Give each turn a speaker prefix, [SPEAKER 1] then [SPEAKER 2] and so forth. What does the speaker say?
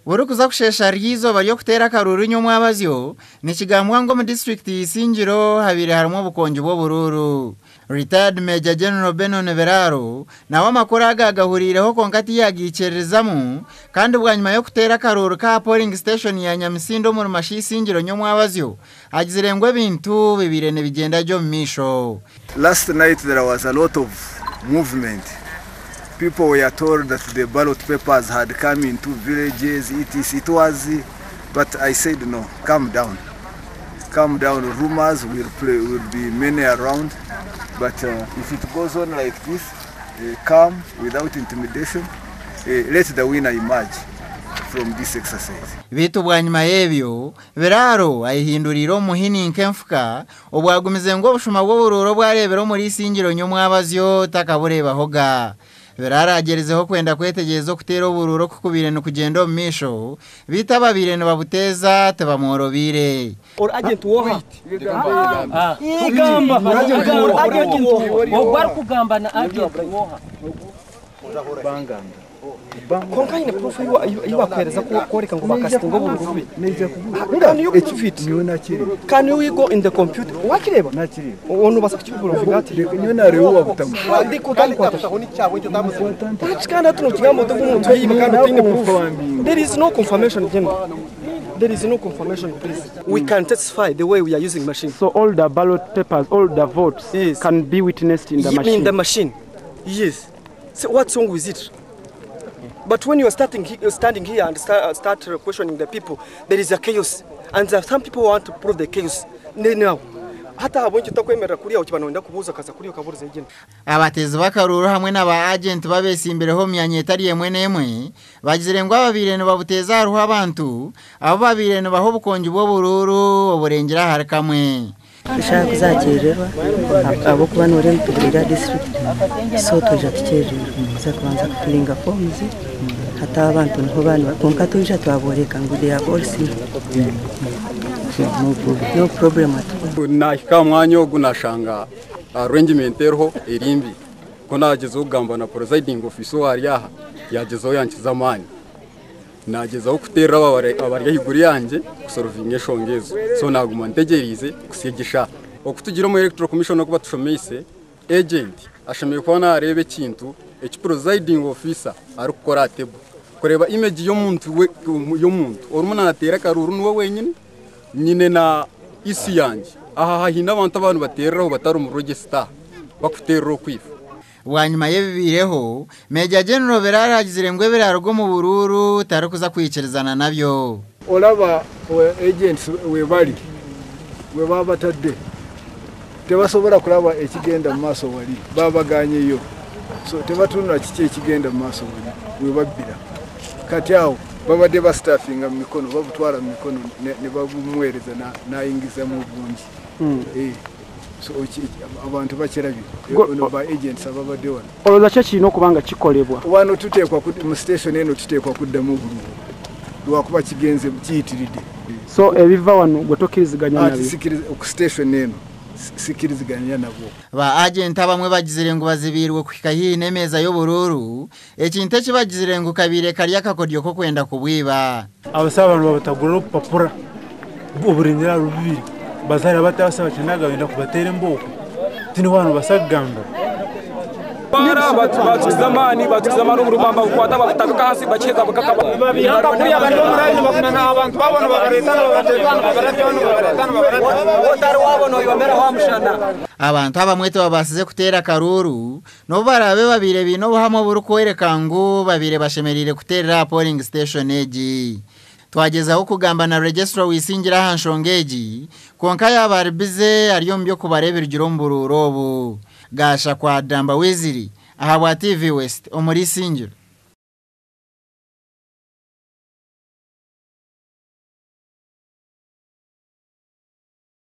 [SPEAKER 1] Urukuza kushesha ryizo bari yo kutera karuru nyo mwabazyo ni kigambwa ngo mu district Isingiro habire harimo ubukonje bwo bururu. Retired Major General Benon Veraro nawe amakuru agahurireho konkati yagicerezamo kandi bwanyuma yo kutera karuru ka polling station ya Nyamisindo mu Rumashi Isingiro nyo mwabazyo agizirengwe bintu bibirene bigenda byo misho.
[SPEAKER 2] Last night there was a lot of movement. People were told that the ballot papers had come into villages, it was, but I said no, calm down. Calm down, rumors will be many around, but if it goes on like this, calm, without intimidation, let the winner emerge from this exercise.
[SPEAKER 1] Bitu bwanyuma yebyo, Veraro ayihinduriro muhini nkemfuka, obwagumize ngo bushuma bwo bururo bwarebero muri Isingiro nyo mwabazyo takabureba hoga. Verara agerezeho kwenda kwetegerezo kutera ubururo kukubire no kugenda mu misho bitababire no babuteza tabamorobire
[SPEAKER 3] or agent woha igamba ogwar kugamba na agent woha banganda konkaine profile iwa kwereza ko koreka ngo bakasitingo bururu neje kuvuga niyo fit niyo nakiri can you go in the computer wakireba nakiri onu basakicubura figati niyo narewo wabutamu ndiko kandi kwata honi cyabo cyo tamuze tachikana tuno kigambo tuvumuntu yibe kandi tinge proof there is no confirmation general. There is no confirmation, please. We can testify the way we are using machine.
[SPEAKER 4] So all the ballot papers, all the votes can be witnessed in the machine?
[SPEAKER 3] In the machine, yes. So what's wrong with it? But when you are standing here and start questioning the people, there is a chaos. And some people want to prove the chaos. Now, hata abonye takwemera kuri aho kibano ndakubuza kaza kuri kaburuze igene
[SPEAKER 1] abatezi bakaruru hamwe n'aba agent babese imbere ho myanye itari yemwe nemwe bagizirengwa babirene babuteza haruho abantu abo babirene baho bukonje bwo bururu oburengera harakamwe
[SPEAKER 5] ishaka kuzakererwa abo kubana uri mpurira district so toja tukererwa muza kubanza kufilinga forms hata abantu nho bana bakonka toja twaboreka ngo they are all sick. No problem at all.
[SPEAKER 6] Na kamwanya ogunashanga arrangement erho erimbi konageze ugamba na presiding officer wari yaha yagezeho yankizamani nagezeho kutera abari yahiguri yanje kusolvinga shongezo so naguma ntegerize kusigisha okutugira mu electoral commission no kubatushomeise agent ashamiye kubona arebe kintu presiding officer ari gukora table kureba image yo muntu orumuna natera karuru nuwe wenyine nyine na isi yanje aha hina abantu batereraho batari mu register bakuterero kwifa
[SPEAKER 1] wanyuma yebibireho Major General Verara agizirengwe birarugo mu bururu tarukuza kwicerezana nabyo
[SPEAKER 2] olaba agents we baba tadde tebasobora kulaba ekigenda mu maso wali babaganye yo so tebatunula kiki ekigenda mu maso wali we babbira kati awo babade ba staffing mu mikono babutwara mu mikono ne babumwereza na ingiza mu bungi so abantu bakerabi no ba agents ababade wana
[SPEAKER 4] oloza cyakino kubanga kikolebwa
[SPEAKER 2] wano tutekwa ku station eno tutekwa kudda mu bulu lwakuba kigenze kiyitiride
[SPEAKER 4] so ebiva wano gotokiriziganya nabi
[SPEAKER 2] sikiriza ku station eno sikiriziganya nabo
[SPEAKER 1] ba agent abamwe bagizirengo bazibirwe kwikahi nemeza yo bururu ekinte kibagizirengo kabire kali akakodyo ko kwenda kubwiba
[SPEAKER 7] abasaba abantu babatagura papura uburingira rubiri bazara batasaba cyanaga wenda kubatera mboko tini wano basaganga
[SPEAKER 8] bara batuzamani urumamba kwata batabika hasi bacheza bakaka babihanga kuri abantu muranye bakuna abantu babona bagaretana wotari wabona yomera wamushana
[SPEAKER 1] abantu abamwete babasize kutera karuru no barabe babire bino buhamo buru kwereka ngo babire bashemerire kutera polling station eji twagezaho kugamba na registrar wisingira hanshongeji konka yabarbize ariyo mbyo kubarebera girombururo gasha kwa Damba Wiziri aha wa TV West omuri Isingiro.